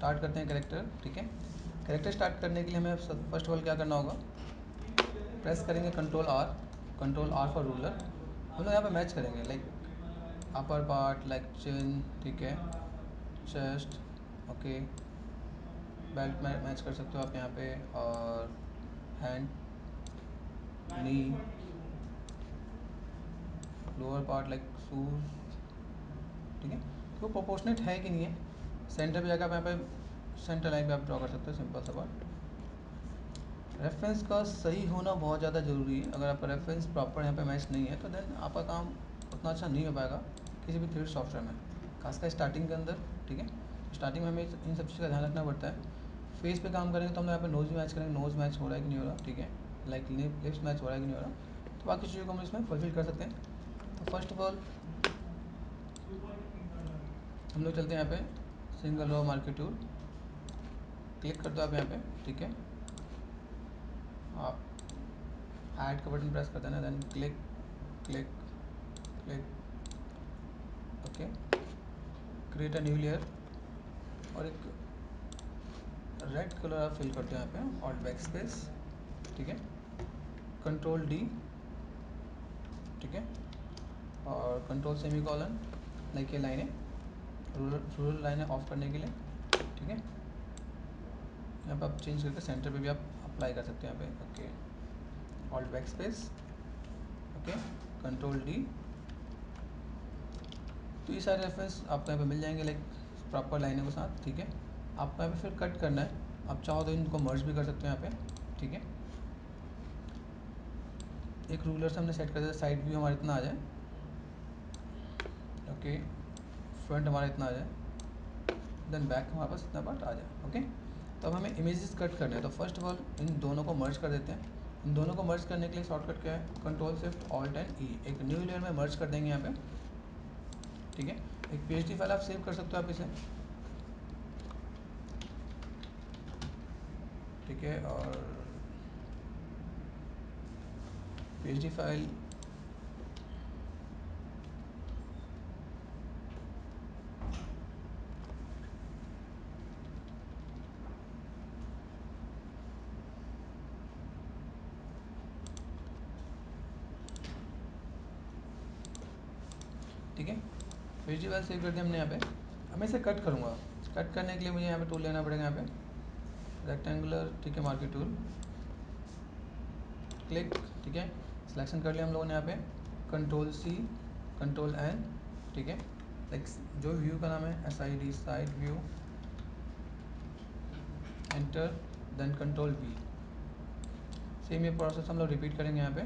Start करते हैं character, ठीक है। कैरेक्टर स्टार्ट करने के लिए हमें फर्स्ट ऑफ ऑल क्या करना होगा, प्रेस करेंगे कंट्रोल आर फॉर रूलर। हम लोग यहाँ पे मैच करेंगे like upper part, like chin, ठीक है, चेस्ट, ओके, बेल्ट में मैच कर सकते हो आप यहाँ पे, और hand, knee, lower part like shoes, ठीक है। तो वो प्रोपोर्शनेट है कि नहीं है, सेंटर पे जाकर आप यहाँ पे सेंटर लाइन पे आप ड्रॉ कर सकते हो, सिंपल सा बात। रेफरेंस का सही होना बहुत ज़्यादा ज़रूरी है। अगर आपका रेफरेंस प्रॉपर यहाँ पे मैच नहीं है तो देन आपका काम उतना अच्छा नहीं हो पाएगा किसी भी 3D सॉफ्टवेयर में, खासकर स्टार्टिंग के अंदर, ठीक है। स्टार्टिंग में हमें इन सब चीज़ का ध्यान रखना पड़ता है। फेस पे काम करेंगे तो हम लोग यहाँ पे नोज़ भी मैच करेंगे, नोज़ मैच हो रहा है कि नहीं हो रहा, ठीक है, लाइक लिप्स मैच हो रहा है कि नहीं हो रहा, तो बाकी चीज़ों को हम इसमें फुलफिल कर सकते हैं। तो फर्स्ट ऑफ ऑल हम लोग चलते हैं यहाँ पे single row market tool, click कर दो आप यहाँ पे, ठीक है। आप ऐड का बटन प्रेस कर देना, then click click click, okay, create a new layer, और एक रेड कलर आप फिल करते हो यहाँ पे, ऑल्ट बैक स्पेस, ठीक है, कंट्रोल डी, ठीक है, और कंट्रोल सेमी कॉलन, लाइक ये लाइनें रूलर लाइनें ऑफ करने के लिए, ठीक है। यहाँ पे आप चेंज करके सेंटर पे भी आप अप्लाई कर सकते हैं यहाँ पे, okay, alt backspace, okay, control D. तो ये सारे रेफरेंस आपको यहाँ पे मिल जाएंगे लाइक प्रॉपर लाइनों के साथ, ठीक है। आपको यहाँ पे फिर कट करना है, आप चाहो तो इनको मर्ज भी कर सकते हो यहाँ पे, ठीक है। एक रूलर से हमने सेट कर दिया, साइड व्यू हमारा इतना आ जाए, ओके, फ्रंट हमारा इतना आ जाए, देन बैक हमारे पास इतना पार्ट आ जाए, ओके। तो अब हमें इमेजेस कट करने हैं, तो फर्स्ट ऑफ ऑल इन दोनों को मर्ज कर देते हैं। इन दोनों को मर्ज करने के लिए शॉर्टकट क्या है, control shift alt and E, एक न्यू लेयर में मर्ज कर देंगे यहाँ पे, ठीक है। एक पीएचडी फाइल आप सेव कर सकते हो आप इसे, ठीक है, और पीएचडी फाइल ठीक है, पीएचडी फाइल सेव कर दिया हमने यहाँ पे। अब मैं इसे कट करूँगा, कट करने के लिए मुझे यहाँ पे टूल लेना पड़ेगा, यहाँ पे रेक्टेंगुलर, ठीक है, मार्केट टूल, क्लिक, ठीक है, सिलेक्शन कर लिया हम लोगों ने यहाँ पे, कंट्रोल सी, कंट्रोल एन, ठीक है, लाइक जो व्यू का नाम है SID, side view, enter, then control V। Same ये प्रोसेस हम लोग रिपीट करेंगे यहाँ पे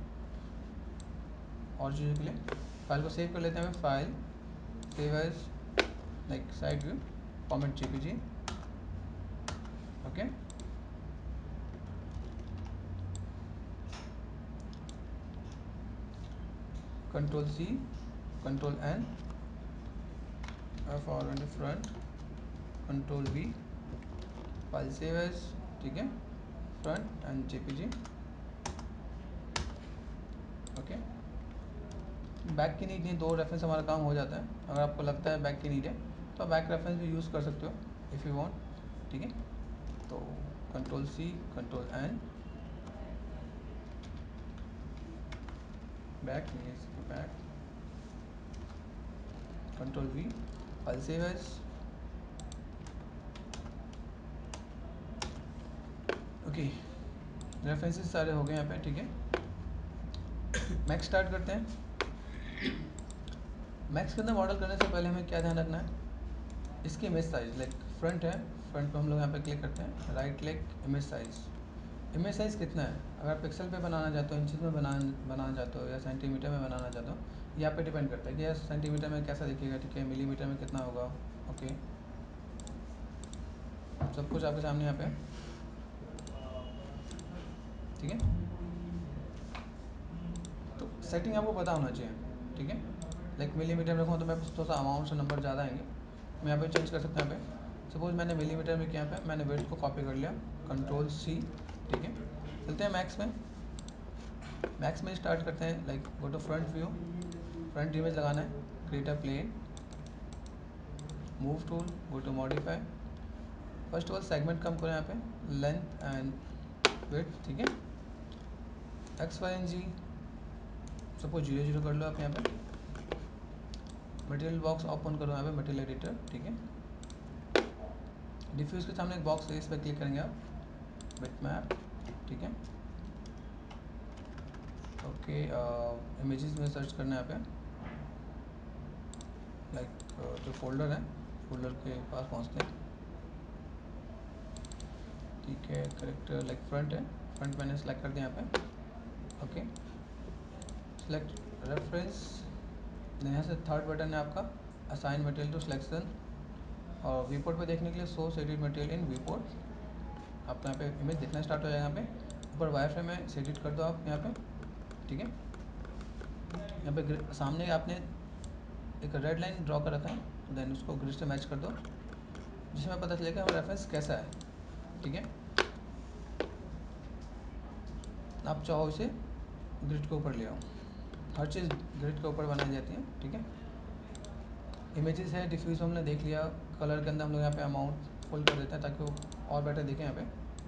और चीज़ों के लिए। फाइल को सेव कर लेते हैं, file save as like side view, format JPG, okay, control C, control N, for in front, control V, file save as, ठीक है, front end JPG, okay. Back की नीड नहीं, दो रेफरेंस हमारा काम हो जाता है। अगर आपको लगता है बैक की नीड है तो आप बैक रेफरेंस भी यूज़ कर सकते हो इफ़ यू वांट, ठीक है। तो control C, control N, back, बैक, कंट्रोल V, file save as, okay. References सारे हो गए यहाँ पे, ठीक है। मैक्स स्टार्ट करते हैं। मैक्स के अंदर मॉडल करने से पहले हमें क्या ध्यान रखना है, इसकी इमेज साइज़, लाइक फ्रंट है, फ्रंट पे हम लोग यहाँ पे क्लिक करते हैं, right click, image size. Image size कितना है, अगर पिक्सल पे बनाना चाहते हो, इंचेस में बनाना चाहते हो, या सेंटीमीटर में बनाना चाहते हो, ये आप पे डिपेंड करता है कि यार सेंटीमीटर में कैसा दिखेगा, ठीक है, मिलीमीटर में कितना होगा, ओके, सब कुछ आपके सामने यहाँ पे, ठीक है। तो सेटिंग आपको पता होना चाहिए, ठीक है। लाइक मिलीमीटर में रखूँ तो मैं थोड़ा सा अमाउंट से नंबर ज़्यादा आएंगे, मैं यहाँ पे चेंज कर सकता हूँ। यहाँ पे सपोज मैंने मिलीमीटर में किया, पे मैंने वेट को कॉपी कर लिया, कंट्रोल C, ठीक है। चलते हैं मैक्स में, मैक्स में स्टार्ट करते हैं, like go to front view, front image लगाना है, create a plane, move tool, go to modify, first of all segment कम करो यहाँ पे, लेंथ एंड विड्थ, ठीक है। X Y and Z suppose 0 0 कर लो आप यहाँ पे। मटेरियल बॉक्स ओपन करो यहाँ पे, मटेरियल एडिटर, ठीक है। डिफ्यूज़ के सामने एक बॉक्स है, इस पर क्लिक करेंगे आप, बिट मैप, ठीक है। ओके, इमेजेस में सर्च करना है यहाँ पे, लाइक जो फोल्डर है, फोल्डर के पास पहुँचते हैं, ठीक है। करेक्टर लाइक फ्रंट है, फ्रंट मैंने सेलेक्ट कर दिया यहाँ पे, ओके। सेलेक्ट रेफरेंस, यहाँ से थर्ड बटन है आपका, असाइन मटेरियल टू सिलेक्शन, और वीपोर्ट पे देखने के लिए source edit material in viewport, आपको यहाँ पे इमेज दिखना स्टार्ट हो जाएगा। यहाँ पे ऊपर वाईफाई में एडिट कर दो आप यहाँ पे, ठीक है। यहाँ पे सामने आपने एक रेड लाइन ड्रॉ कर रखा है, देन उसको ग्रिड से मैच कर दो, जिसमें पता चलेगा हमारा रेफरेंस कैसा है, ठीक है। आप चाहो इसे ग्रिड के ऊपर ले आओ, हर चीज़ ग्रिड के ऊपर बनाई जाती है, ठीक है। इमेजेस है, डिफ्यूज हमने देख लिया, कलर के अंदर हम लोग यहाँ पे अमाउंट फुल कर देते हैं ताकि वो और बेटर दिखे यहाँ पे।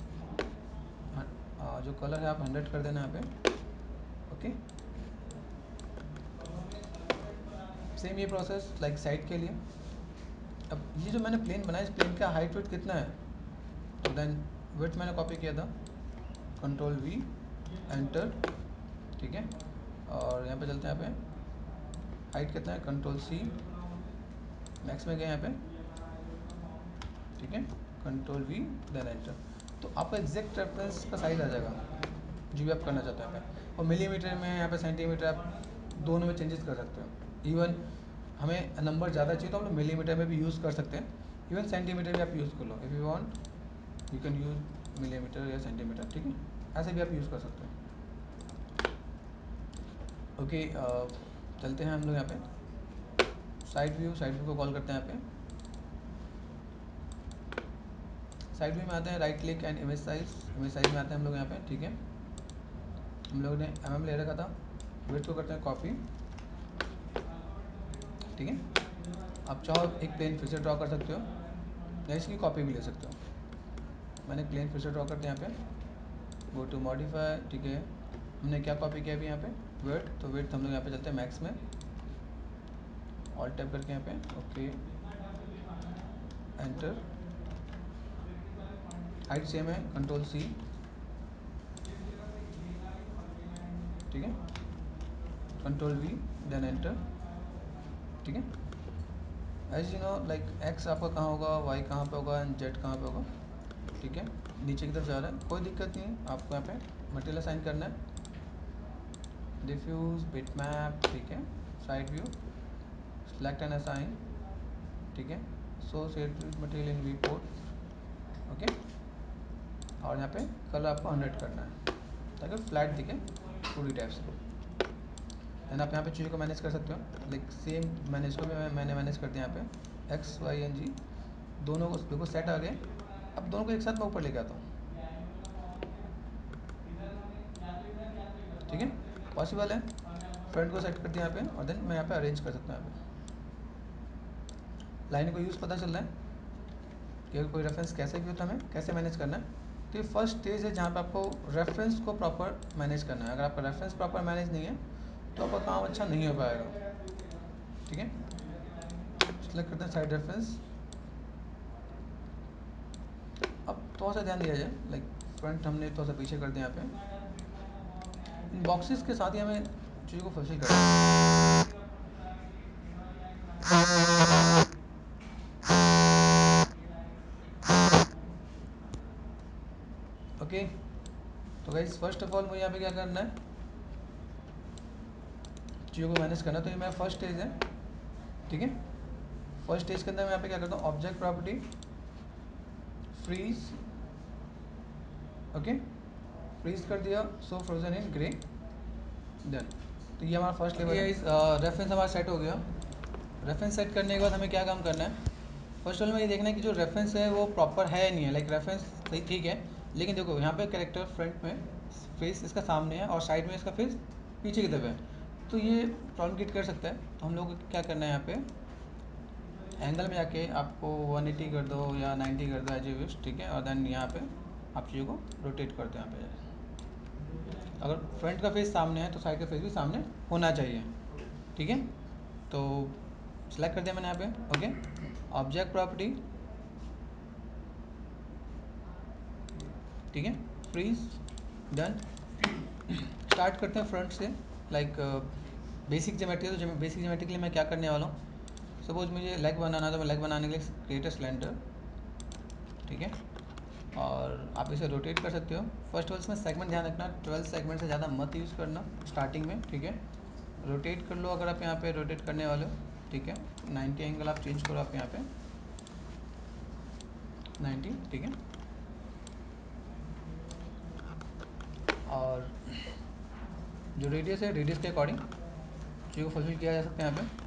जो कलर है आप 100 कर देना यहाँ पे, ओके। सेम ये प्रोसेस लाइक साइड के लिए। अब ये जो मैंने प्लेन बनाया, इस प्लेन का हाइट वेट कितना है, तो देन वेट मैंने कॉपी किया था, कंट्रोल वी, एंटर, ठीक है। और यहाँ पे चलते हैं, यहाँ पे हाइट कितना है, कंट्रोल सी, मैक्स में गए यहाँ पे, ठीक है। कंट्रोल वी, देन एंटर, तो आपका एग्जैक्ट रेफरेंस का साइज आ जाएगा जो भी आप करना चाहते हैं यहाँ पे। और मिलीमीटर में, यहाँ पे सेंटीमीटर, आप दोनों में चेंजेस कर सकते हो। इवन हमें नंबर ज़्यादा चाहिए तो हम लोग मिलीमीटर में भी यूज़ कर सकते हैं, इवन सेंटीमीटर भी आप यूज़ कर लो, if you want you can use millimetre या सेंटीमीटर, ठीक है। ऐसे भी आप यूज़ कर सकते हैं, ओके। चलते हैं हम लोग यहाँ पे साइड व्यू, साइड व्यू को कॉल करते हैं यहाँ पे। साइड व्यू में आते हैं, right click and image size, image size में आते हैं हम लोग यहाँ पे, ठीक है। हम लोगों ने mm ले रखा था, वेट को करते हैं कॉपी, ठीक है। आप चाहो एक प्लेन फिर से ड्रॉ कर सकते हो या इसकी कॉपी भी ले सकते हो। मैंने प्लेन फिर से ड्रॉ करते हैं यहाँ पे, गो टू मॉडिफाई, ठीक है। हमने क्या कॉपी किया अभी यहाँ पे, वेट, तो वेट हम लोग यहाँ पे चलते हैं मैक्स में, ऑल टैप करके यहाँ पे, ओके, एंटर। हाइट सेम है, कंट्रोल सी, ठीक है, कंट्रोल वी, देन एंटर, ठीक है। As you know like X आपका कहाँ होगा, वाई कहाँ पे होगा एंड जेड कहाँ पे होगा, ठीक है। नीचे की तरफ जा रहा है, कोई दिक्कत नहीं है, आपको यहाँ पे मटेरियल असाइन करना है, डिफ्यूज, बिट मैप, ठीक है। Side view, select and assign, ठीक है। So set material in viewport, okay. और यहाँ पे कलर आपको 100 करना है ताकि फ्लैट दिखे पूरी टाइप से। देन आप यहाँ पे चीज़ों को मैनेज कर सकते हो, लाइक सेम मैनेज को भी मैंने मैनेज कर दिया यहाँ पे, एक्स वाई एन जी दोनों को देखो सेट आ गए। अब दोनों को एक साथ मैं ऊपर लेके आता हूँ, ठीक है, पॉसिबल है। फ्रंट को सेट कर दिया यहाँ पे, और देन मैं यहाँ पे अरेंज कर सकता हूँ। यहाँ पे लाइन को यूज़ पता चल रहा है कि कोई रेफरेंस कैसे भी होता है, हमें कैसे मैनेज करना है। तो ये फर्स्ट स्टेज है जहाँ पे आपको रेफरेंस को प्रॉपर मैनेज करना है। अगर आपका रेफरेंस प्रॉपर मैनेज नहीं है तो आपका काम अच्छा नहीं हो पाएगा, ठीक है। सेलेक्ट करते हैं साइड रेफरेंस। अब थोड़ा सा ध्यान दिया जाए, लाइक फ्रंट हमने थोड़ा सा पीछे कर दिया यहाँ पे, इन बॉक्सेस के साथ ही हमें चीज़ों को फुलफिल करना है, ओके। तो गाइस फर्स्ट ऑफ ऑल मुझे यहाँ पे क्या करना है, चीज़ों को मैनेज करना। तो ये मेरा फर्स्ट स्टेज है, ठीक है। फर्स्ट स्टेज के अंदर मैं यहाँ पे क्या करता हूँ, object property, freeze, okay, freeze कर दिया, so frozen in grey, done. तो ये हमारा फर्स्ट लेवल है। रेफरेंस हमारा सेट हो गया। रेफरेंस सेट करने के बाद हमें क्या काम करना है, फर्स्ट ऑफ ऑल में ये देखना है कि जो रेफरेंस है वो प्रॉपर है नहीं है, लाइक रेफरेंस सही ठीक है, लेकिन देखो यहाँ पे कैरेक्टर फ्रंट में फेस इसका सामने है और साइड में इसका फेस पीछे की तरफ है, तो ये प्रॉब्लम क्रिएट कर सकता है। तो हम लोग को क्या करना है, यहाँ पे एंगल में जाके आपको 180 कर दो या 90 कर दो एज यू विश, ठीक है। और देन यहाँ पे आप चीज़ों को रोटेट कर दो यहाँ पे। अगर फ्रंट का फेस सामने है तो साइड का फेस भी सामने होना चाहिए, ठीक है। तो सेलेक्ट कर दिया मैंने यहाँ पे, ओके। ऑब्जेक्ट प्रॉपर्टी, ठीक है, फ्रीज, डन। स्टार्ट करते हैं फ्रंट से, लाइक बेसिक ज्योमेट्री। तो बेसिक ज्योमेट्री के लिए मैं क्या करने वाला हूँ, सपोज मुझे लेग बनाना है तो मैं लेग बनाने के लिए क्रिएट अ सिलेंडर, ठीक है। और आप इसे रोटेट कर सकते हो। फर्स्ट ऑफ ऑल इसमें सेगमेंट ध्यान रखना, 12 सेगमेंट से ज़्यादा मत यूज़ करना स्टार्टिंग में, ठीक है। रोटेट कर लो अगर आप यहाँ पे रोटेट करने वाले हो, ठीक है। 90 एंगल आप चेंज करो आप यहाँ पे 90, ठीक है। और जो रेडियस है, रेडियस के अकॉर्डिंग चीज़ को फुलफिल किया जा सकता है यहाँ पे,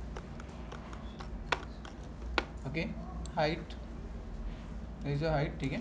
okay. Height, raise your height, ठीक है।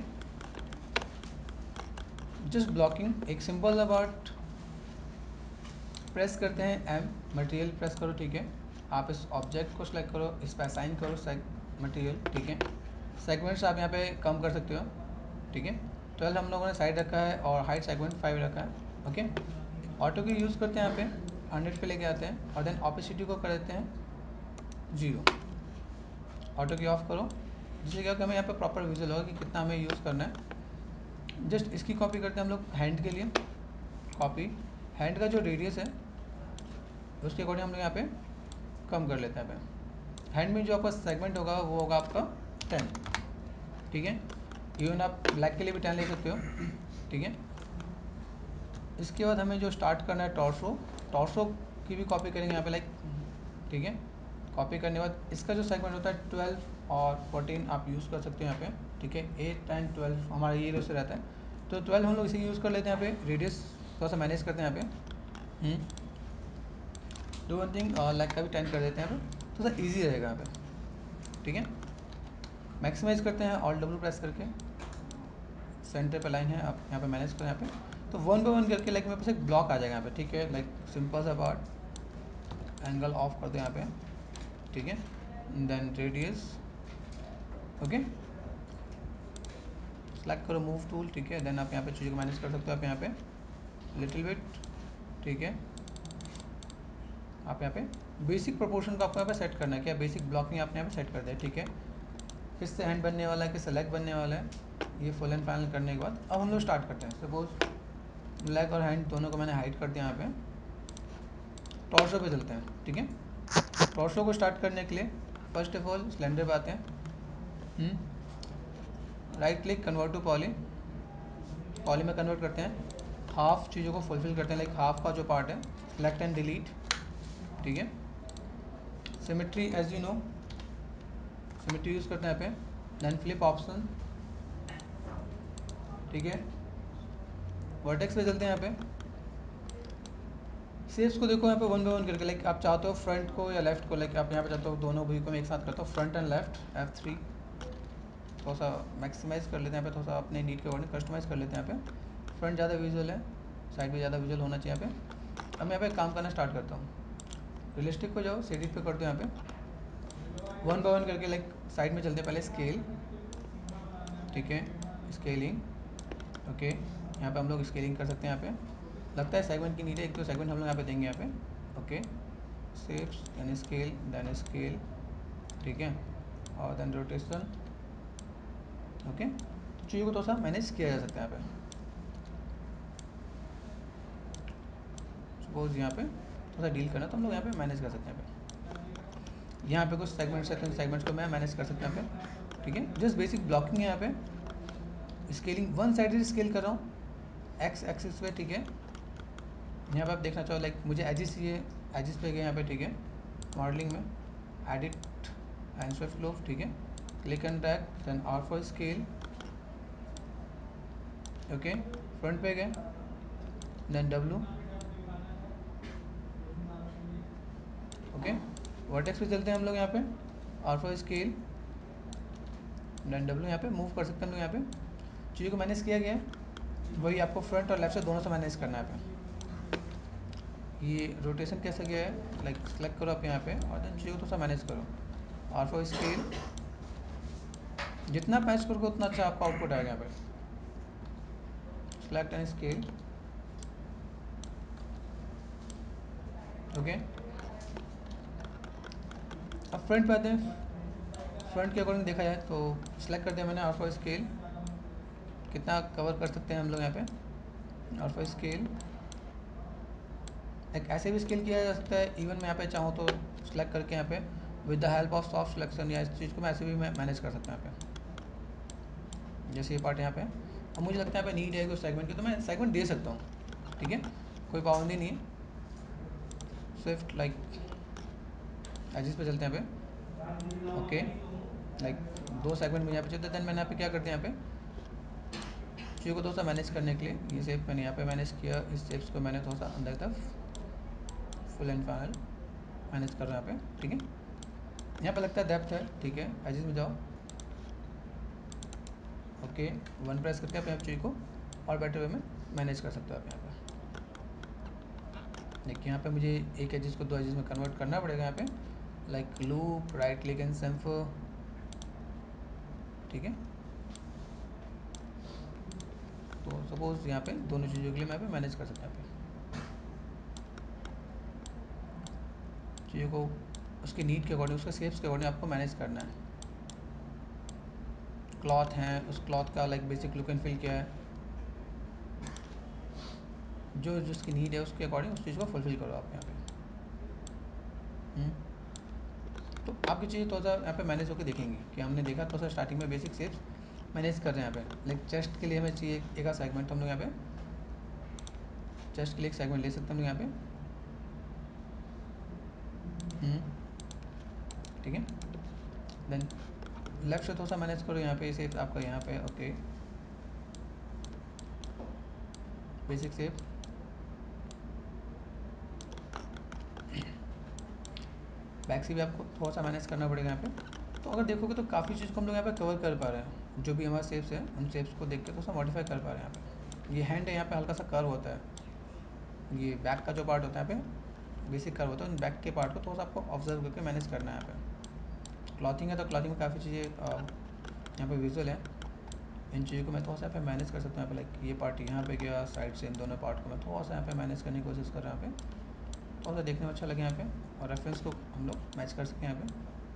जस्ट ब्लॉकिंग, एक सिंपल अबाउट प्रेस करते हैं एम, मटेरियल प्रेस करो, ठीक है। आप इस ऑब्जेक्ट को सिलेक्ट करो, इस पर असाइन करो मटेरियल, ठीक है। सेगमेंट्स आप यहाँ पे कम कर सकते हो, ठीक है। 12 हम लोगों ने साइड रखा है और हाइट सेगमेंट 5 रखा है, ओके। ऑटो की यूज़ करते हैं यहाँ पे 100 पे लेके आते हैं और देन ऑपेसिटी को कर देते हैं 0। ऑटो की ऑफ करो, जिससे क्या हमें यहाँ पे प्रॉपर विजुअल होगा कि कितना हमें यूज़ करना है। जस्ट इसकी कॉपी करते हैं हम लोग हैंड के लिए, कॉपी। हैंड का जो रेडियस है उसके अकॉर्डिंग हम लोग यहाँ पे कम कर लेते हैं यहाँ पे। हैंड में जो आपका सेगमेंट होगा वो होगा आपका 10, ठीक है। इवन आप ब्लैक के लिए भी 10 ले सकते हो, ठीक है। इसके बाद हमें जो स्टार्ट करना है टॉर्सो की भी कॉपी करेंगे यहाँ पे, लाइक, ठीक है। कॉपी करने के बाद इसका जो सेगमेंट होता है 12 और 14 आप यूज़ कर सकते हो यहाँ पे, ठीक है। 8, 10, 12 हमारा ये रो से रहता है, तो 12 हम लोग इसे यूज़ कर लेते हैं यहाँ पे। रेडियस थोड़ा सा मैनेज करते हैं यहाँ पे, डू वन थिंग, लाइक का भी 10 कर देते हैं यहाँ पे, थोड़ा सा ईजी रहेगा यहाँ पे, ठीक है। मैक्सिमाइज़ करते हैं ऑल डब्ल्यू प्रेस करके, सेंटर पे लाइन है, आप यहाँ पे मैनेज करें यहाँ पे। तो 1 बाय 1 करके लाइक मेरे पास एक ब्लॉक आ जाएगा यहाँ पे, ठीक है। लाइक सिंपल सा पार्ट, एंगल ऑफ कर दो यहाँ पे, ठीक है। Then radius, okay. सेलेक्ट करो मूव टूल, ठीक है। देन आप यहाँ पे चीज़ों को मैनेज कर सकते हो आप यहाँ पे लिटिल बिट, ठीक है। आप यहाँ पे बेसिक प्रोपोर्शन को आपको यहाँ पे सेट करना है, क्या बेसिक ब्लॉकिंग आपने यहाँ पे सेट कर दिया, ठीक है। किससे हैंड बनने वाला है, किससे लेग बनने वाला है, ये फुल एंड फाइनल करने के बाद अब हम लोग स्टार्ट करते हैं। सपोज लेग और हैंड दोनों को मैंने हाइड कर दिया यहाँ पे। टॉर्सो पे चलते हैं, ठीक है। टॉर्सो को स्टार्ट करने के लिए फर्स्ट ऑफ ऑल सिलेंडर पे आते हैं, right click, convert to poly, poly में कन्वर्ट करते हैं। हाफ चीज़ों को फुलफिल करते हैं, लाइक हाफ का जो पार्ट है सेलेक्ट एंड डिलीट, ठीक है। Symmetry as you know, symmetry use करते हैं यहाँ पे। देन फ्लिप ऑप्शन, ठीक है। वर्टेक्स पे चलते हैं यहाँ पे। शेप्स को देखो यहाँ पे 1 बाय 1 करके, लाइक आप चाहते हो फ्रंट को या लेफ्ट को, लाइक आप यहाँ पे चाहते हो दोनों व्यू को मैं एक साथ करता हूँ, फ्रंट एंड लेफ्ट, F3। थोड़ा सा मैक्सिमाइज़ कर लेते हैं यहाँ पे, थोड़ा सा अपने नीड के अकॉर्डिंग कस्टमाइज़ कर लेते हैं यहाँ पे। फ्रंट ज़्यादा विजुअल है, साइड भी ज़्यादा विजुअल होना चाहिए यहाँ पे। अब मैं यहाँ पे काम करना स्टार्ट करता हूँ। रियलिस्टिक को जाओ, सेडिट पे कर दो यहाँ पे 1 बाय 1 करके, लाइक साइड में चलते हैं पहले स्केल, ठीक है। Scaling, okay. यहाँ पे हम लोग स्केलिंग कर सकते हैं यहाँ पे। लगता है सेगमेंट की नीड है, एक दो सेगमेंट हम लोग यहाँ पे देंगे यहाँ पे, ओके। शेप्स, देन स्केल, ठीक है। और देन रोटेशन, ओके। तो चीज़ों को थोड़ा सा मैनेज किया जा सकता है यहाँ पे। सपोज यहाँ पे थोड़ा सा डील करना तो हम लोग यहाँ पे मैनेज कर सकते हैं यहाँ पे। यहाँ पे कुछ सेगमेंट्स है तो सेगमेंट्स को मैं मैनेज कर सकता हूँ यहाँ पे, ठीक है। जस्ट बेसिक ब्लॉकिंग है यहाँ पे। स्केलिंग वन साइडेड स्केल कर रहा हूँ एक्स एक्सिस पे, ठीक है। यहाँ पे आप देखना चाहो, लाइक मुझे एजिस चाहिए, एजिस पे गए यहाँ पे, ठीक है। मॉडलिंग में एडिट एंड स्विफ्ट ग्लोव, ठीक है। Click and drag, then R for scale, okay. Front पे गए, देन डब्लू, ओके। वर्टेक्स पे चलते हैं हम लोग यहाँ पे, R for scale, then W. यहाँ पे मूव कर सकते हैं हम लोग, यहाँ पे चीज़ों को मैनेज किया गया है। वही आपको फ्रंट और लेफ्ट से दोनों से मैनेज करना है यहाँ पे। ये रोटेशन कैसे गया है, लाइक सेलेक्ट करो आप यहाँ पे और देन चीज़ों को थोड़ा सा मैनेज करो। और फॉर स्केल, जितना मैच करोगे उतना अच्छा आपका आउटपुट आएगा यहाँ पे। Select and scale, okay. अब फ्रंट पे आते हैं। फ्रंट के अकॉर्डिंग देखा जाए तो सिलेक्ट कर दिया मैंने और फॉर स्केल, कितना कवर कर सकते हैं हम लोग यहाँ पे। और फॉर स्केल एक ऐसे भी स्केल किया जा सकता है, इवन मैं यहाँ पे चाहूँ तो सिलेक्ट करके यहाँ पे with the help of soft selection, या इस चीज़ को मैं ऐसे भी मैं मैनेज कर सकता हूँ यहाँ पे। जैसे ये पार्ट यहाँ पे, अब मुझे लगता है यहाँ पे नीड है कुछ सेगमेंट की, तो मैं सेगमेंट दे सकता हूँ, ठीक है, कोई पाबंदी नहीं है। स्विफ्ट लाइक एजिस पे चलते हैं यहाँ पे, ओके। लाइक 2 सेगमेंट मुझे यहाँ पे चाहिए, देन मैंने यहाँ पे क्या कर दिया, यहाँ पे चीज़ों को थोड़ा सा मैनेज करने के लिए ये शेप मैंने यहाँ पे मैनेज किया, इस शेप्स को मैंने थोड़ा सा अंदर की तरफ फुल एंड फाइनल मैनेज कर रहा हूँ यहाँ पे, ठीक है। यहाँ पे लगता है डेप्थ है, ठीक है, एजिस में जाओ, ओके। 1 प्रेस करके आप चीज़ को और बेटर वे में मैनेज कर सकते हो आप यहाँ पे। देखिए यहाँ पे मुझे एक एजिस को 2 एजिस में कन्वर्ट करना पड़ेगा यहाँ पे, like loop, right click and chamfer, ठीक है। तो सपोज यहाँ पे दोनों चीज़ों के लिए मैं यहाँ पे मैनेज कर सकता हूँ यहाँ पे चीज़ों को, उसके नीड के अकॉर्डिंग, उसके शेप्स के अकॉर्डिंग आपको मैनेज करना है। क्लॉथ है, उस क्लॉथ का like basic look and feel क्या है, जो जिसकी नीड है उसके अकॉर्डिंग उस चीज़ को फुलफिल करो आप यहाँ पे। तो आपकी चीज़ें थोड़ा सा यहाँ पे मैनेज होकर देखेंगे कि हमने देखा थोड़ा सा स्टार्टिंग में बेसिक शेप्स मैनेज कर रहे हैं यहाँ पे। लाइक चेस्ट के लिए हमें चाहिए एक सेगमेंट, तो हम लोग यहाँ पे चेस्ट के लिए एक सेगमेंट ले सकते हैं हम लोग यहाँ पे, ठीक है। देन लेफ्ट से थोड़ा सा मैनेज करो यहाँ पे शेप आपका यहाँ पे, ओके। बेसिक शेप, बैक से भी आपको थोड़ा सा मैनेज करना पड़ेगा यहाँ पे। तो अगर देखोगे तो काफ़ी चीज़ को हम लोग यहाँ पे कवर कर पा रहे हैं, जो भी हमारे शेप्स है उन शेप्स को देख के थोड़ा सा मॉडिफाई कर पा रहे हैं यहाँ पे। ये हैंड है, यहाँ पे हल्का सा कर्व होता है, ये बैक का जो पार्ट होता है यहाँ पे बेसिक कर्व होता है, उन बैक के पार्ट को थोड़ा सा आपको ऑब्जर्व करके मैनेज करना है यहाँ पे। क्लॉथिंग है तो क्लॉथिंग में काफ़ी चीज़ें यहाँ पे विजुअल है, इन चीज़ों को मैं थोड़ा सा यहाँ पे मैनेज कर सकता हूँ। यहाँ पे लाइक ये पार्ट यहाँ पे गया साइड से, इन दोनों पार्ट को मैं थोड़ा सा यहाँ पे मैनेज करने की कोशिश कर रहा हूँ यहाँ पे, थोड़ा सा देखने में अच्छा लगे यहाँ पे, और रेफरेंस को हम लोग मैच कर सकें यहाँ पे,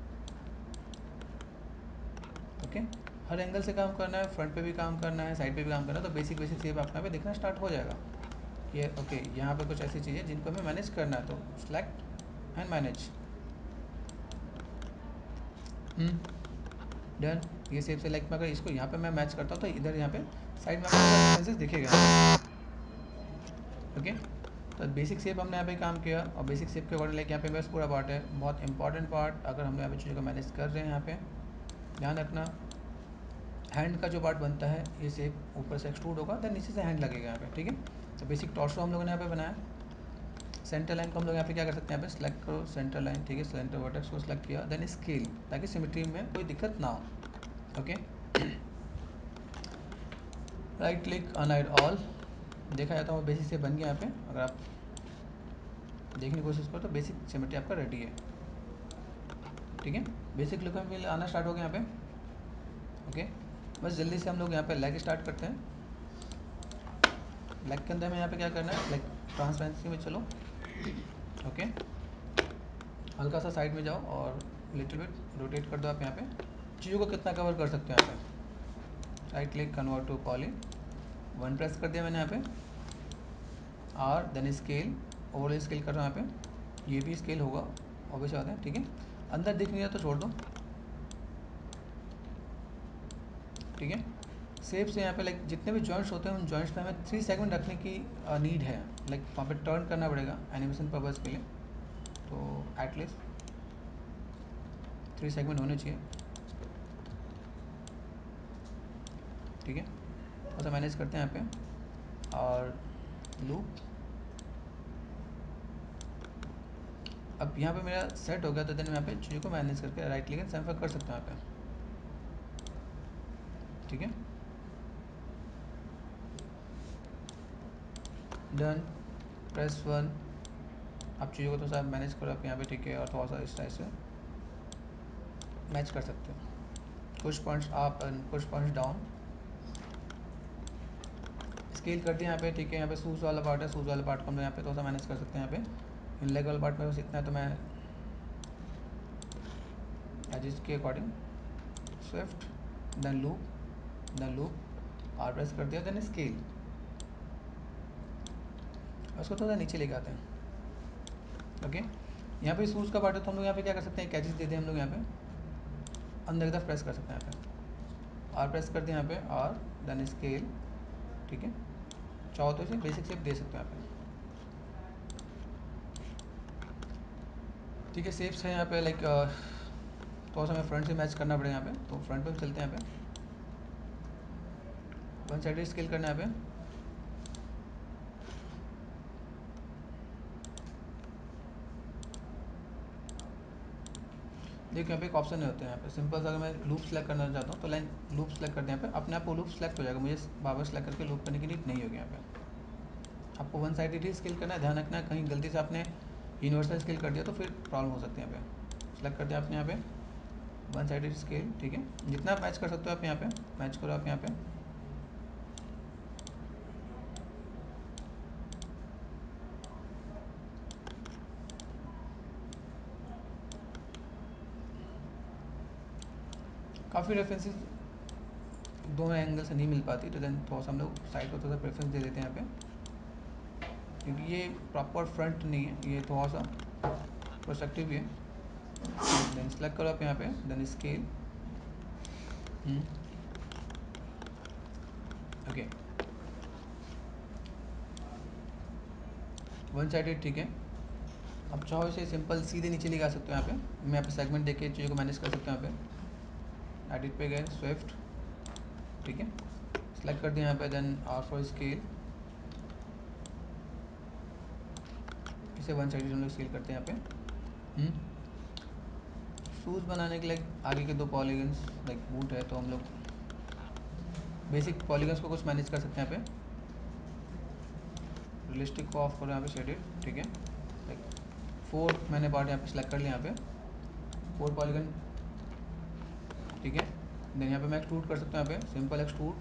ओके। हर एंगल से काम करना है, फ्रंट पे भी काम करना है, साइड पे भी काम करना है, तो बेसिक बेसिक शेप आपको यहाँ पे देखना स्टार्ट हो जाएगा कि ओके यहाँ पे कुछ ऐसी चीज़ें जिनको हमें मैनेज करना है, तो सेलेक्ट एंड मैनेज, डन। ये शेप से लाइक मैं अगर इसको यहाँ पे मैं मैच करता हूँ तो इधर यहाँ पे साइड में आपको डिफरेंसेस दिखेगा, ओके। तो बेसिक शेप हमने यहाँ पे काम किया, और बेसिक शेप के अकॉर्डिंग लाइक यहाँ पे बस पूरा पार्ट है, बहुत इंपॉर्टेंट पार्ट अगर हम यहाँ पे चीज़ों को मैनेज कर रहे हैं। यहाँ पे ध्यान रखना, हैंड का जो पार्ट बनता है ये शेप ऊपर से एक्सट्रूड होगा, देन नीचे से हैंड लगेगा यहाँ पे, ठीक है। तो बेसिक टॉर्सो हम लोगों ने यहाँ पे बनाया। सेंटर लाइन को हम लोग यहाँ पे क्या कर सकते हैं, यहाँ पे सिलेक्ट करो सेंटर लाइन, ठीक है, सेंटर वर्टेक्स को सिलेक्ट किया, देन स्केल, ताकि सिमेट्री में कोई दिक्कत ना हो, okay. Right click unhide all, देखा जाता है बेसिक से बन गया यहाँ पे। अगर आप देखने की कोशिश करो तो बेसिक सिमेट्री आपका रेडी है, ठीक है। बेसिक लुक एंड फील आना स्टार्ट हो गया यहाँ पे, ओके। बस जल्दी से हम लोग यहाँ पे लेग स्टार्ट करते हैं। लेग के अंदर में यहाँ पे क्या करना है, लाइक ट्रांसपेरेंसी में चलो, ओके। हल्का सा साइड में जाओ और लिटिल बिट रोटेट कर दो आप यहाँ पे। चीज़ों को कितना कवर कर सकते हैं यहाँ पे, right click convert to poly, 1 press कर दिया मैंने यहाँ पे, और देन स्केल, ओवरऑल स्केल कर रहा हूँ यहाँ पे, ये भी स्केल होगा ऑब्वियस बात है, ठीक है। अंदर दिख नहीं रहा तो छोड़ दो, ठीक है। शेप से यहाँ पे लाइक जितने भी जॉइंट्स होते हैं उन जॉइंट्स में हमें 3 सेगमेंट रखने की नीड है, लाइक वहाँ पे टर्न करना पड़ेगा एनिमेशन पर्पज़ के लिए, तो एटलीस्ट 3 सेगमेंट होने चाहिए, ठीक है। थोड़ा सा मैनेज करते हैं यहाँ पे, और लूप अब यहाँ पे मेरा सेट हो गया, तो देन मैं यहाँ पे चीज़ों को मैनेज करके राइट क्लिक एंड सेंटर कर सकता हूँ यहाँ पे, ठीक है, डन। प्रेस 1, आप चीज़ों को थोड़ा सा मैनेज करो आप यहाँ पे, ठीक है, और थोड़ा सा इस टाइप से मैच कर सकते हो। कुछ पॉइंट्स अप एंड कुछ पॉइंट्स डाउन। स्केल कर दिया यहाँ पे, ठीक है। यहाँ पे शूज़ वाला पार्ट है, शूज़ वाले पार्ट को हम यहाँ पे थोड़ा सा मैनेज कर सकते हैं। यहाँ पे इन लेग वाला पार्ट में बस इतना है, तो मैं एजिस के अकॉर्डिंग स्विफ्ट देन लूप और प्रेस कर दिया, देन स्केल। उसको थोड़ा नीचे लेके आते हैं। ओके, यहाँ पे शूज़ का पार्ट है, तो हम लोग यहाँ पे क्या कर सकते हैं, कैचेस दे दें हम लोग यहाँ पे अंदर की तरफ प्रेस कर सकते हैं। यहाँ पे और प्रेस कर दिया यहाँ पे, और देन स्केल, ठीक है। चाहो तो इसे बेसिक शेप दे सकते हैं यहाँ पे, ठीक है। शेप्स है यहाँ पे लाइक थोड़ा सा हमें फ्रंट से मैच करना पड़ेगा यहाँ पे, तो फ्रंट पे चलते हैं। यहाँ पे वन साइड स्केल करना है यहाँ पे, देखिए यहाँ पे एक ऑप्शन होते हैं। यहाँ पे सिंपल सा अगर मैं लूप सेलेक्ट करना चाहता हूँ तो लाइन लूप सेलेक्ट करते हैं। यहाँ पे अपने आप वो लूप सेलेक्ट हो जाएगा, मुझे बार बार सेलेक्ट करके लूप करने की नीड नहीं होगी। यहाँ पे आपको वन साइडेड ही स्केल करना है, ध्यान रखना है कहीं गलती से आपने यूनिवर्सल स्केल कर दिया तो फिर प्रॉब्लम हो सकती है। यहाँ पे सेलेक्ट कर दिया आपने यहाँ पे वन साइडेड स्केल, ठीक है। जितना आप मैच कर सकते हो आप यहाँ पे मैच करो। आप यहाँ पे काफ़ी रेफरेंसेस दोनों एंगल से नहीं मिल पाती, तो देन थोड़ा सा हम लोग साइड को थोड़ा सा प्रेफरेंस दे देते हैं यहाँ पे, क्योंकि ये प्रॉपर फ्रंट नहीं है, ये थोड़ा सा प्रोस्पेक्टिव भी है। देन सेलेक्ट करो आप यहाँ पे, then scale, okay one sided, ठीक है। अब चाहो इसे सिंपल सीधे नीचे लेके आ सकते हो। यहाँ पे मैं यहाँ पे सेगमेंट देके चीज़ों को मैनेज कर सकता हूँ। यहाँ पे एडिट पे गए, स्विफ्ट, ठीक है। सेलेक्ट कर दिया यहाँ पे, देन आर फॉर स्केल, इसे वन साइड हम लोग स्केल करते हैं यहाँ पे। शूज़ बनाने के लिए आगे के दो पॉलीगन्स लाइक बूट है, तो हम लोग बेसिक पॉलीगन्स को कुछ मैनेज कर सकते हैं। यहाँ पे रियलिस्टिक को ऑफ करो, यहाँ पे शेडेड, ठीक है। लाइक 4 मैंने पार्ट यहाँ पे सेलेक्ट कर लिया, यहाँ पे 4 पॉलीगन, ठीक है। देन यहाँ पे मैं एक्सट्रूड कर सकता हूँ। यहाँ पे सिंपल एक्सट्रूड,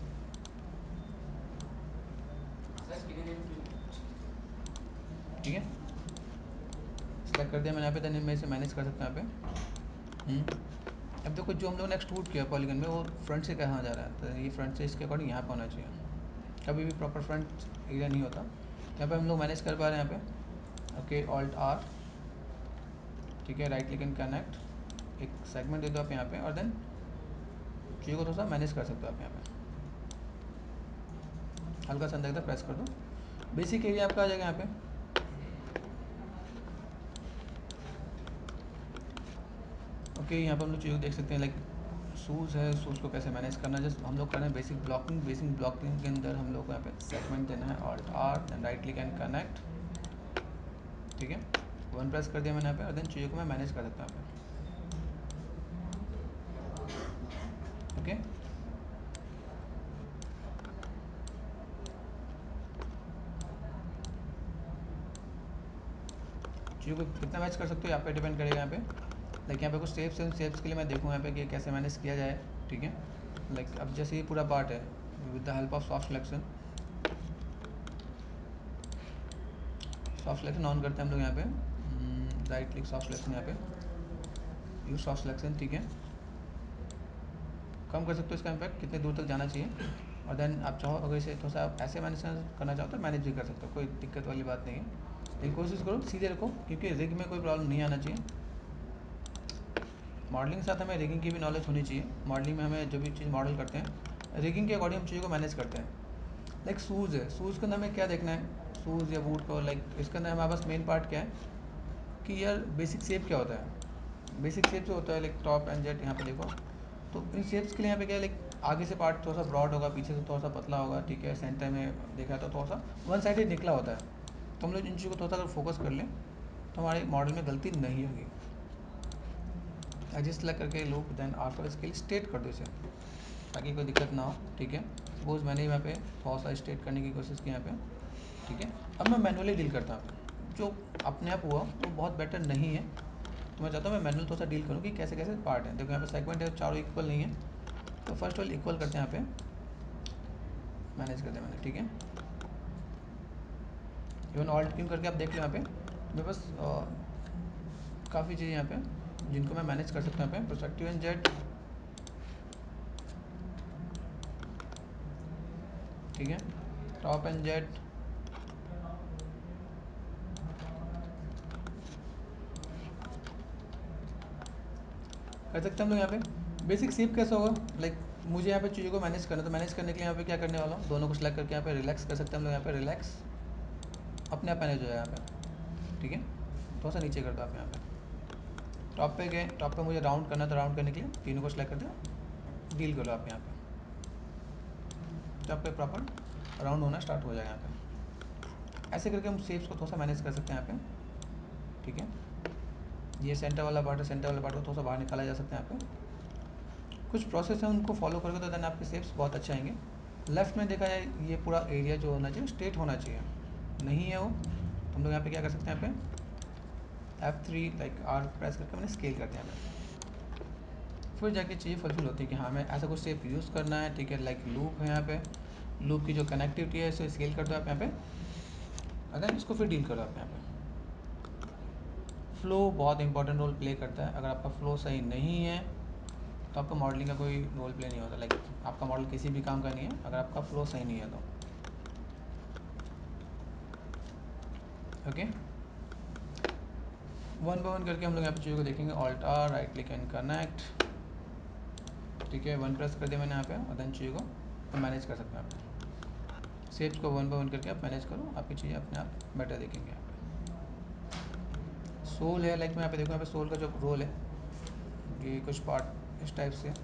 ठीक है। सेलेक्ट कर दिया मैंने यहाँ पे, देन मैं इसे मैनेज कर सकता हूँ यहाँ पे। अब देखो जो हम लोगों ने एक्सट्रूड किया पॉलीगन में, वो फ्रंट से कहाँ जा रहा है, तो ये फ्रंट से इसके अकॉर्डिंग यहाँ पर होना चाहिए। कभी भी प्रॉपर फ्रंट एरिया नहीं होता, तो यहाँ पे हम लोग मैनेज कर पा रहे हैं यहाँ पे। ओके, ऑल्ट आर, ठीक है। राइट क्लिक एंड कनेक्ट, एक सेगमेंट दे दो आप यहाँ पे, और देन चीज़ों को थोड़ा सा मैनेज कर सकते हो आप यहाँ पे। हल्का सा अंदर तक प्रेस कर दो, बेसिक एरिया आपका आ जाएगा यहाँ पे। ओके, यहाँ पर हम लोग चीज़ों देख सकते हैं लाइक शूज़ है, शूज़ को कैसे मैनेज करना है। जस्ट हम लोग कर रहे हैं बेसिक ब्लॉकिंग के अंदर हम लोग को यहाँ पे सेगमेंट देना है, alt R, then right click and connect, ठीक है। वन प्रेस कर दिया मैंने यहाँ पे, और देन चीज़ों को मैं मैनेज कर सकता हूँ यहाँ पे। ओके, चीज़ों को कितना मैच कर सकते हो यहाँ पे डिपेंड करेगा। यहाँ पे लाइक यहाँ पे कुछ शेप्स हैं, शेप्स के लिए मैं देखूँ यहाँ पे कि कैसे मैनेज किया जाए, ठीक है। लाइक अब जैसे ये पूरा पार्ट है, with the help of soft selection on करते हैं हम लोग यहाँ पे। राइट क्लिक सॉफ्ट सिलेक्शन, यहाँ पे यूज सॉफ्ट सिलेक्शन, ठीक है। कम कर सकते हो इसका इम्पैक्ट, कितने दूर तक जाना चाहिए। और देन आप चाहो अगर इसे थोड़ा सा आप ऐसे मैनेज करना चाहो तो मैनेज भी कर सकते हो, कोई दिक्कत वाली बात नहीं है। लेकिन कोशिश करो सीधे रखो, क्योंकि रिग में कोई प्रॉब्लम नहीं आना चाहिए। मॉडलिंग के साथ हमें रिगिंग की भी नॉलेज होनी चाहिए। मॉडलिंग में हमें जो भी चीज़ मॉडल करते हैं, रिगिंग के अकॉर्डिंग हम चीज़ों को मैनेज करते हैं। लाइक शूज़ है, शूज़ के अंदर हमें क्या देखना है, शूज़ या बूट को, लाइक इसके अंदर हमारे पास मेन पार्ट क्या है कि यार बेसिक शेप क्या होता है। बेसिक शेप जो होता है लाइक टॉप एंड जेट, यहाँ पे देखो, तो इन शेप्स के लिए यहाँ पे क्या है, लाइक आगे से पार्ट थोड़ा सा ब्रॉड होगा, पीछे से थोड़ा सा पतला होगा, ठीक है। सेंटर में देखा तो थोड़ा सा वन साइडेड निकला होता है। तो हम लोग इन चीज़ों को थोड़ा सा अगर फोकस कर लें तो हमारे मॉडल में गलती नहीं होगी। एडजस्ट सेलेक्ट करके loop, then R for scale, state कर दो इसे ताकि कोई दिक्कत ना हो, ठीक है। सपोज मैंने यहाँ पे थोड़ा सा स्टेट करने की कोशिश की यहाँ पे, ठीक है। अब मैं मैनुअली डील करता हूँ, जो अपने आप हुआ वो बहुत बेटर नहीं है। तो मैं चाहता हूँ मैं मैनुअल थोड़ा सा डील करूँ कि कैसे कैसे पार्ट है। देखो यहाँ पे सेगमेंट है, चारों इक्वल नहीं है, तो फर्स्ट ऑल इक्वल करते हैं, यहाँ पे मैनेज करते हैं मैंने, ठीक है। इवन ऑल्ट क्यों करके आप देख लो, यहाँ पे मेरे पास काफ़ी चीज़ें यहाँ पे जिनको मैं मैनेज कर सकता हूँ। यहाँ पे पर्सपेक्टिव एंड जेड, ठीक है, टॉप एंड जेड, कर सकते हैं हम लोग। यहाँ पे बेसिक शेप कैसा होगा, लाइक मुझे यहाँ पे चीज़ों को मैनेज करना, तो मैनेज करने के लिए यहाँ पे क्या करने वाला हूँ, दोनों को सेलेक्ट करके यहाँ पे रिलैक्स कर सकते हैं हम लोग। यहाँ पे रिलैक्स अपने आप मैनेज हो जाएगा यहाँ पे, ठीक है। थोड़ा सा नीचे कर दो आप, यहाँ पे टॉप पे गए, टॉप पे मुझे राउंड करना, तो राउंड करने के लिए तीनों को सेलेक्ट कर दो, डील करो आप यहाँ पे, तो आप पे प्रॉपर राउंड होना स्टार्ट हो जाएगा यहाँ पे। ऐसे करके हम शेप्स को थोड़ा सा मैनेज कर सकते हैं यहाँ पे, ठीक है। ये सेंटर वाला पार्ट है, सेंटर वाला पार्ट को थोड़ा सा बाहर निकाला जा सकता है यहाँ पे। कुछ प्रोसेस है, उनको फॉलो करोगे तो देन आपके शेप्स बहुत अच्छे आएंगे। लेफ्ट में देखा जाए, ये पूरा एरिया जो होना चाहिए स्ट्रेट होना चाहिए, नहीं है वो, तो हम लोग यहाँ पे क्या कर सकते हैं, यहाँ पे F3 लाइक R प्रेस करके मैंने स्केल करते हैं यहाँ पे, फिर जाके चीज़ें फुलफिल होती है कि हाँ हमें ऐसा कुछ शेप यूज़ करना है, ठीक है। लाइक लूप है, यहाँ पे लूप की जो कनेक्टिविटी है इसे स्केल कर दो आप यहाँ पे, अगर इसको फिर डील करो आप यहाँ पे। फ्लो बहुत इंपॉर्टेंट रोल प्ले करता है, अगर आपका फ्लो सही नहीं है तो आपका मॉडलिंग का कोई रोल प्ले नहीं होता। लाइक आपका मॉडल किसी भी काम का नहीं है अगर आपका फ्लो सही नहीं है तो, ओके। वन बाय वन करके हम लोग यहाँ पे चीज़ों को देखेंगे। Alt R, right click and connect, ठीक है, वन प्रेस कर दिया मैंने यहाँ पे, और देन चीज़ों को मैनेज कर सकते हैं आप। शेप्स को वन बाय वन करके आप मैनेज करो, आपकी चीज़ें अपने आप बेटर देखेंगे यहाँ पे। सोल है, लाइक मैं यहाँ पे देखो, यहाँ पे सोल का जो रोल है, ये कुछ पार्ट इस टाइप से,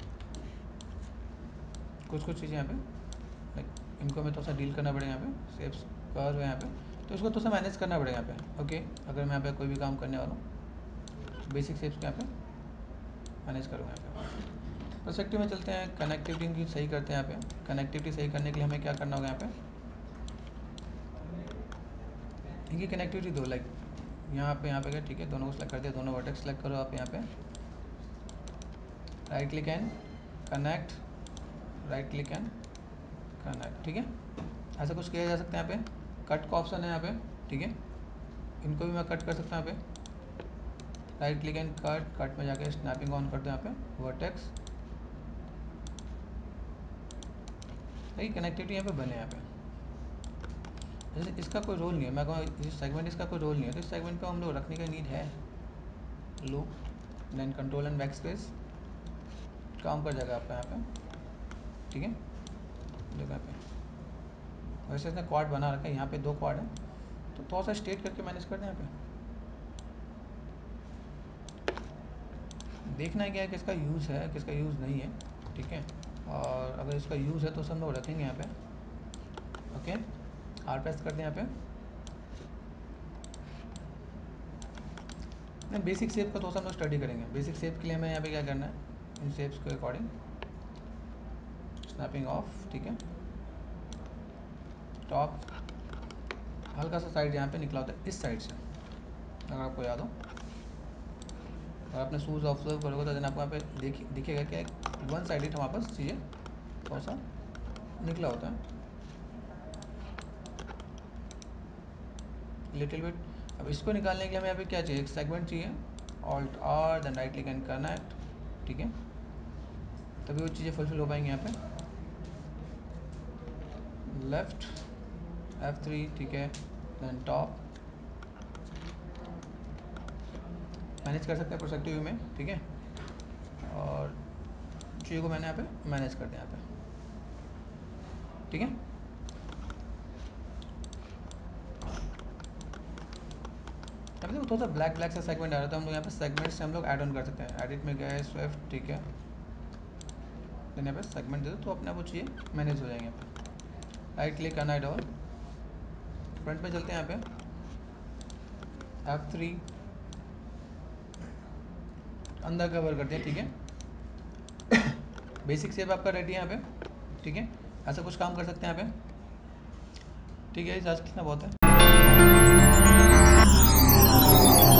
कुछ चीज़ें यहाँ पे लाइक इनको मैं थोड़ा सा डील करना पड़ेगा। यहाँ पे शेप्स कर्व है यहाँ पे, तो इसको थोड़ा सा मैनेज करना पड़ेगा यहाँ पे, ओके। अगर मैं यहाँ पे कोई भी काम करने वाला हूँ, बेसिक शेप्स को यहाँ पे मैनेज करूँगा। यहाँ पे पर्सपेक्टिव में चलते हैं, कनेक्टिविटी की सही करते हैं। यहाँ पे कनेक्टिविटी सही करने के लिए हमें क्या करना होगा, यहाँ पे इनकी कनेक्टिविटी दो, लाइक यहाँ पे क्या, ठीक है, दोनों को सेलेक्ट कर दिया, दोनों वर्टेक्स सेलेक्ट करो आप यहाँ पे, right click and connect, right click and connect, ठीक है। ऐसा कुछ किया जा सकता है। यहाँ पे कट का ऑप्शन है यहाँ पे, ठीक है, इनको भी मैं कट कर सकता हूँ यहाँ पे, right click and cut, cut में जाके स्नैपिंग ऑन कर दो यहाँ पे, वर्टेक्स, देखिए कनेक्टिविटी यहाँ पे बने यहाँ पे। जैसे इसका कोई रोल नहीं है, मैं कहूँ इस सेगमेंट इसका कोई रोल नहीं है, तो इस सेगमेंट को हम लोग रखने का नीड है। Loop then control and backspace काम कर जाएगा आपका यहाँ पे, ठीक है। देखो यहाँ पे वैसे इसने क्वाड बना रखा है, यहाँ पे दो क्वाड है, तो थोड़ा सा स्ट्रेट करके मैनेज कर दें। यहाँ पे देखना है क्या है, किसका यूज़ है किसका यूज़ नहीं है, ठीक है। और अगर इसका यूज़ है तो सब लोग रखेंगे यहाँ पे, ओके। आर प्रेस कर दें यहाँ पे, नहीं बेसिक शेप का थोड़ा सा हम लोग स्टडी करेंगे। बेसिक शेप के लिए हमें यहाँ पे क्या करना है, इन शेप्स के अकॉर्डिंग स्नैपिंग ऑफ, ठीक है। टॉप हल्का सा साइड यहाँ पे निकला होता है इस साइड से, अगर आपको याद हो, अगर आपने शूज़ ऑब्जर्व करोगे तो देन आपको यहाँ पे दिखेगा कि वन साइडेड हमारे पास चीज़ें थोड़ा सा निकला होता है लिटिल बिट। अब इसको निकालने के लिए हमें यहाँ पे क्या चाहिए, एक सेगमेंट चाहिए, alt R then right click and connect, ठीक है, तभी वो चीज़ें फुलफिल हो पाएंगी। यहाँ पे लेफ्ट F3, ठीक है, देन टॉप मैनेज कर सकते हैं पर्सपेक्टिव में, ठीक है। और चीज़ों को मैंने यहाँ पे मैनेज कर दिया यहाँ पे, ठीक है। यहाँ पे थोड़ा सा ब्लैक से सेगमेंट आ रहा था, हम लोग यहाँ पे सेगमेंट से हम लोग ऐड ऑन कर सकते हैं। एडिट में गए स्विफ्ट, ठीक है, देन यहाँ पे सेगमेंट दे दो तो अपने आप वो चीज़ें मैनेज हो जाएंगे। यहाँ पे राइट क्लिक करना है, और फ्रंट पे चलते हैं। यहाँ पे F3 अंदर कवर करते हैं, ठीक है। बेसिक शेप आपका रेडी है यहाँ पे, ठीक है। ऐसा कुछ काम कर सकते हैं यहाँ पे, ठीक है। आज कितना बहुत है।